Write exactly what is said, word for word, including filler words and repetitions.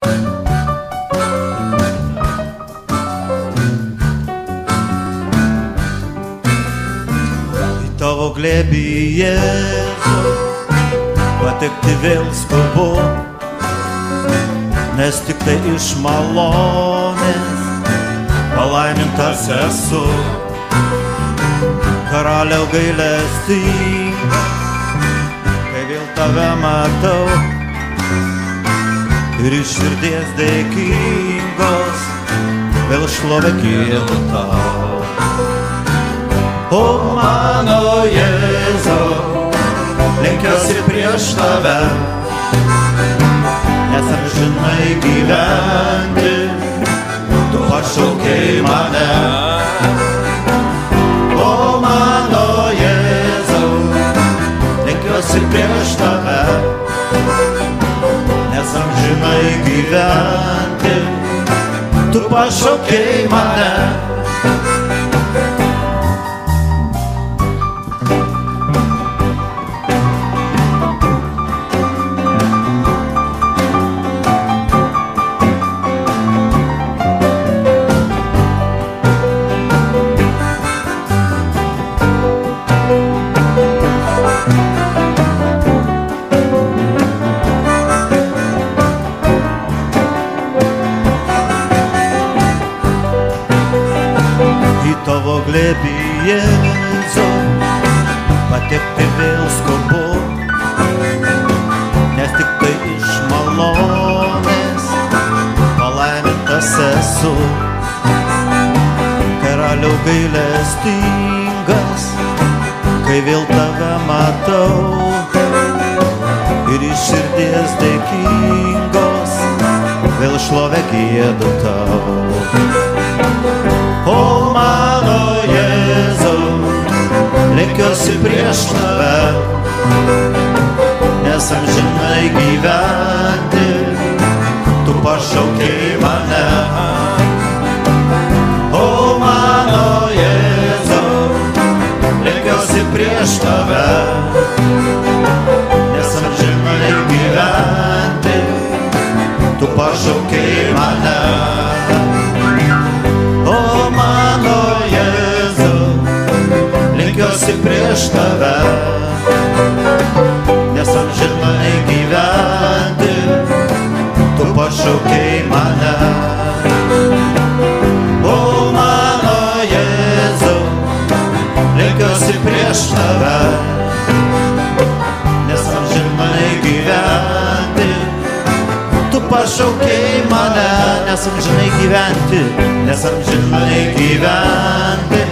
Į tavo glėbį, Jėzau, patekti vėl skubu, nes tik tai iš malonės palaimintas esu. Karaliau gailestingas, kai vėl tave matau, ir iš širdies dėkingos vėl šlovę giedu tau. O mano Jėzau, lenkiuosi prieš tave, nes amžinai gyventi tu pašaukei mane. O mano Jėzau, lenkiuosi prieš tave, nes amžinai gyventi tu pašaukei mane. Tavo glėbį, Jėzau, patekti vėl skubu, nes tik tai iš malonės palaimintas esu. Karaliau gailestingas, kai vėl tave matau, ir iš širdies dėkingos vėl šlovę giedu tau. O mano Jėzau, lenkiuosi prieš tave, nes amžinai gyventi tu pašaukei mane. O mano Jėzau, lenkiuosi prieš tave, nes amžinai gyventi tu pašaukei mane. Lenkiuosi prieš tave, nes amžinai gyventi tu pašaukei mane. O mano Jėzau, lenkiuosi prieš tave, nes amžinai gyventi tu pašaukei mane. Nes amžinai gyventi, nes amžinai gyventi